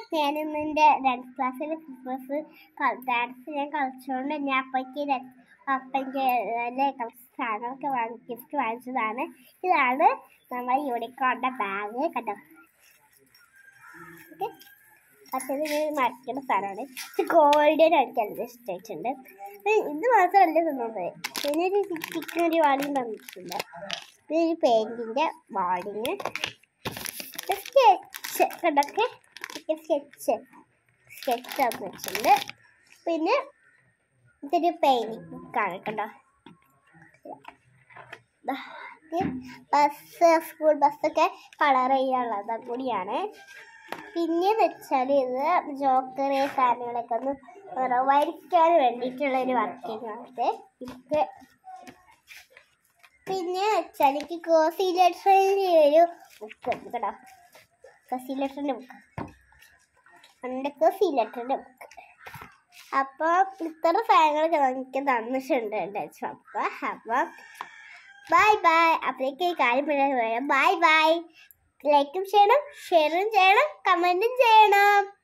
ഞാനിന്ന് എൻ്റെ ഡാൻസ് ക്ലാസ്സിൽ ഡാൻസ് ഞാൻ കളിച്ചുകൊണ്ട് ഞാൻ അപ്പയ്ക്ക് കുറച്ച് സാധനങ്ങളൊക്കെ ഗിഫ്റ്റ് വാങ്ങിച്ചതാണ്. ഇതാണ് നമ്മുടെ യൂണിക്കോണിൻ്റെ ബാഗ് കണ്ടോ. ഓക്കെ, മറ്റേത് മറക്കേണ്ട സാധനമാണ്. ഗോൾഡൻ എനിക്ക് നല്ല ഇഷ്ടമായിട്ടുണ്ട്. ഇത് മാത്രമല്ല തന്നത്, പിന്നെ ഒരു ചിക്കൻ ഒരു വാളിയും തന്നിട്ടുണ്ട്. പിന്നെ ഒരു പെയിൻറ്റിൻ്റെ വാളിങ്, സ്കെച്ച് കണ്ടൊക്കെ സ്കെച്ച് തന്നിട്ടുണ്ട്. പിന്നെ ഇതൊരു പെയിൻറ്റിങ് ബുക്കാണ് കണ്ടോ. സ്കൂൾ ബസ്സൊക്കെ കളർ ചെയ്യാനുള്ളത് കൂടിയാണ്. പിന്നെയെന്ന് വെച്ചാൽ ഇത് ജോക്കർ സാധനങ്ങളൊക്കെ ഒന്ന് വരയ്ക്കാൻ വേണ്ടിയിട്ടുള്ള ഒരു വർക്കിംഗ് ആണ് ഇത്. പിന്നെ വെച്ചാൽ എനിക്ക് കോസി ലെറ്ററിൻ്റെ ഒരു ബുക്ക് ഉണ്ട് കേട്ടോ. കോസി ലെറ്ററിൻ്റെ ബുക്ക് എൻ്റെ കോസി ലെറ്ററിൻ്റെ ബുക്ക്. അപ്പോൾ ഇത്ര സാധനങ്ങളൊക്കെ എനിക്ക് തന്നിട്ടുണ്ട് അപ്പം ബൈ ബൈ. അപ്പോഴേക്ക് കാര്യം പറയാൻ ബൈ ബൈ. ലൈക്കും ചെയ്യണം, ഷെയറും ചെയ്യണം, കമൻറ്റും ചെയ്യണം.